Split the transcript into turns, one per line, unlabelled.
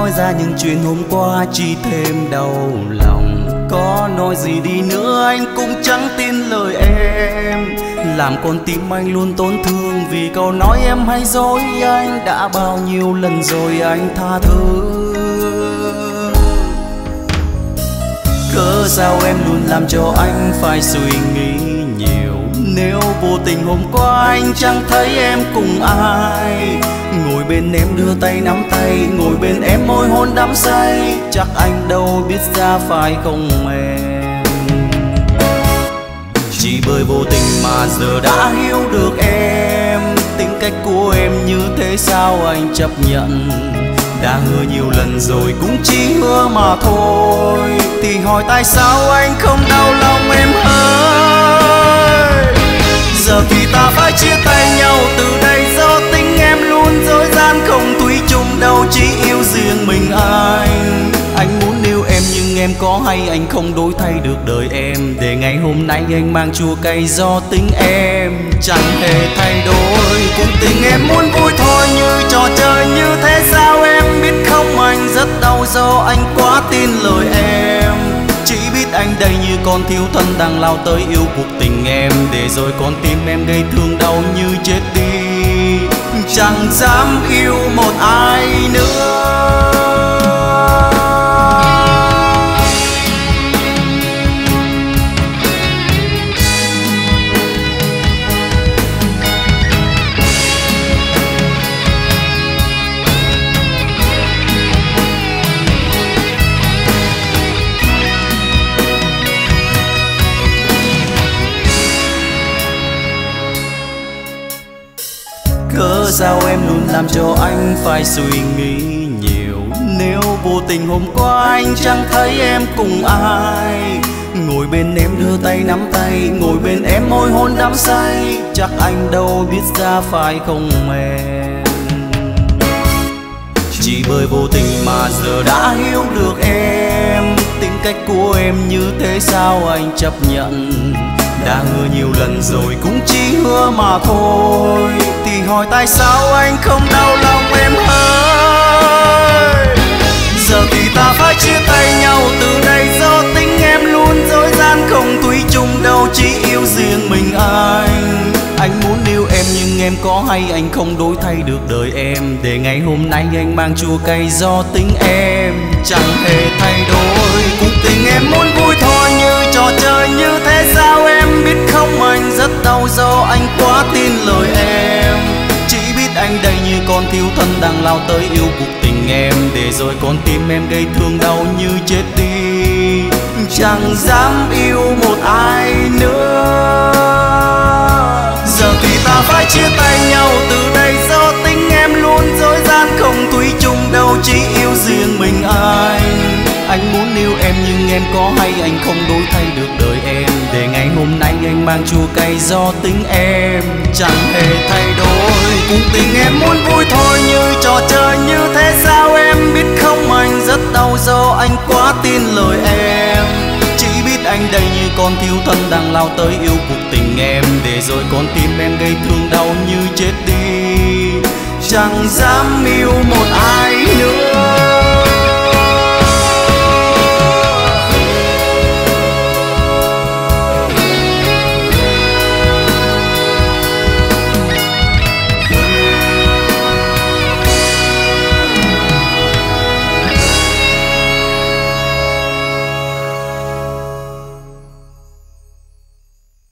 nói ra những chuyện hôm qua chỉ thêm đau lòng. Có nói gì đi nữa anh cũng chẳng tin lời em, làm con tim anh luôn tổn thương vì câu nói em hay dối anh. Đã bao nhiêu lần rồi anh tha thứ, cớ sao em luôn làm cho anh phải suy nghĩ nhiều. Nếu vô tình hôm qua anh chẳng thấy em cùng ai, ngồi bên em đưa tay nắm tay, ngồi bên em môi hôn đắm say, chắc anh đâu biết ra phải không em. Chỉ bởi vô tình mà giờ đã hiểu được em, tính cách của em như thế sao anh chấp nhận. Đã hứa nhiều lần rồi cũng chỉ hứa mà thôi, thì hỏi tại sao anh không đau lòng em ơi. Giờ thì ta phải chia tay nhau từ đây, do tính em luôn dối gian, không thủy chung đâu chỉ yêu riêng mình anh. Anh muốn yêu em nhưng em có hay anh không đổi thay được đời em, để ngày hôm nay anh mang chua cay do tính em chẳng hề thay đổi. Cuộc tình em muốn vui thôi như trò chơi như thế sao em biết không, anh rất đau do anh quá tin lời em. Chỉ biết anh đây như con thiếu thân đang lao tới yêu cuộc tình em, để rồi con tim em gây thương đau như chết đi, chẳng dám yêu một ai nữa. Cớ sao em luôn làm cho anh phải suy nghĩ nhiều. Nếu vô tình hôm qua anh chẳng thấy em cùng ai, ngồi bên em đưa tay nắm tay, ngồi bên em môi hôn đắm say, chắc anh đâu biết ra phải không em. Chỉ bởi vô tình mà giờ đã hiểu được em, tính cách của em như thế sao anh chấp nhận. Đã hứa nhiều lần rồi cũng chỉ hứa mà thôi, thì hỏi tại sao anh không đau lòng em ơi. Giờ thì ta phải chia tay nhau từ đây, do tính em luôn dối gian, không thủy chung đâu chỉ yêu riêng mình anh. Anh muốn yêu em nhưng em có hay anh không đổi thay được đời em, để ngày hôm nay anh mang chua cay do tính em chẳng hề thay đổi. Cuộc tình em muốn vui thôi như trò chơi như thế sao em biết không, anh rất đau do anh quá tin lời em. Chỉ biết anh đây như con thiếu thân đang lao tới yêu cuộc tình em, để rồi con tim em gây thương đau như chết đi, chẳng dám yêu một ai nữa. Giờ thì ta phải chia tay nhau từ đây, do tính em luôn dối gian, không thủy chung đâu chỉ yêu riêng mình anh. Anh muốn yêu em nhưng em có hay anh không đổi thay được đời em, để ngày hôm nay anh mang chua cay do tính em chẳng hề thay đổi. Cuộc tình em muốn vui thôi như trò chơi như thế sao em biết không, anh rất đau do anh quá tin lời em. Chỉ biết anh đây như con thiếu thân đang lao tới yêu cuộc tình em, để rồi con tim em gây thương đau như chết đi, chẳng dám yêu một ai nữa.